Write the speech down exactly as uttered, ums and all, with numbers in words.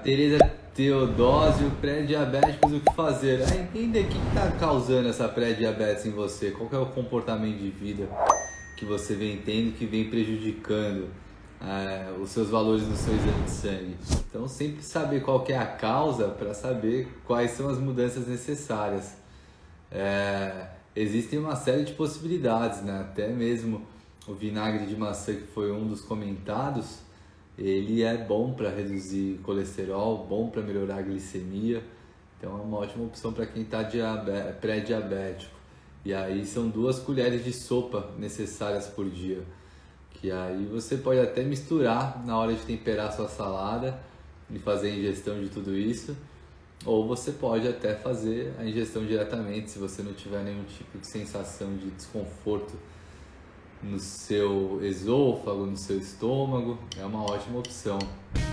Tereza Teodósio, pré-diabéticos, o que fazer? É entender o que está causando essa pré-diabetes em você, qual que é o comportamento de vida que você vem tendo, que vem prejudicando é, os seus valores no seu exame de sangue. Então sempre saber qual que é a causa para saber quais são as mudanças necessárias. É, existem uma série de possibilidades, né? Até mesmo o vinagre de maçã, que foi um dos comentados, ele é bom para reduzir colesterol, bom para melhorar a glicemia, então é uma ótima opção para quem está pré-diabético. E aí são duas colheres de sopa necessárias por dia, que aí você pode até misturar na hora de temperar sua salada e fazer a ingestão de tudo isso, ou você pode até fazer a ingestão diretamente se você não tiver nenhum tipo de sensação de desconforto no seu esôfago, no seu estômago, é uma ótima opção.